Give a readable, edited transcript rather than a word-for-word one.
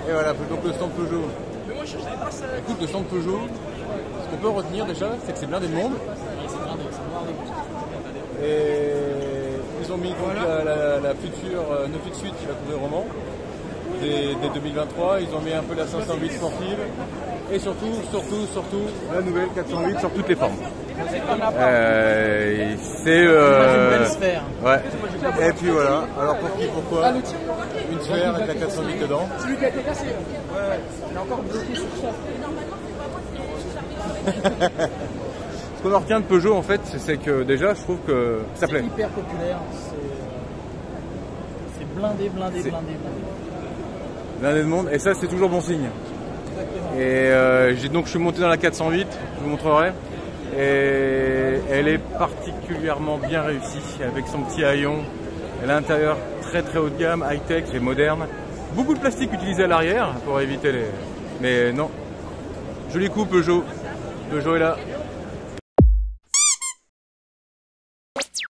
Et voilà, donc le stand Peugeot. Écoute, le stand Peugeot, ce qu'on peut retenir déjà, c'est que c'est blindé de monde. Et ils ont mis donc la future 9X8 qui va couvrir le roman dès 2023. Ils ont mis un peu la 508 sportive. Et surtout, la nouvelle 408 sur toutes les formes. C'est une belle sphère. Ouais. Et puis voilà. Alors pour qui, pourquoi une sphère avec la 408 dedans. Celui qui a été cassé. Ouais. Il est encore bloqué sur ça. Ce qu'on en retient de Peugeot en fait, c'est que déjà je trouve que ça plaît. C'est hyper populaire. C'est blindé. Blindé de monde. Et ça c'est toujours bon signe. Et donc je suis monté dans la 408, je vous montrerai. Et elle est particulièrement bien réussie avec son petit haillon. Elle a l'intérieur très haut de gamme, high-tech et moderne. Beaucoup de plastique utilisé à l'arrière pour éviter les... Mais non, joli coup Peugeot. Peugeot est là.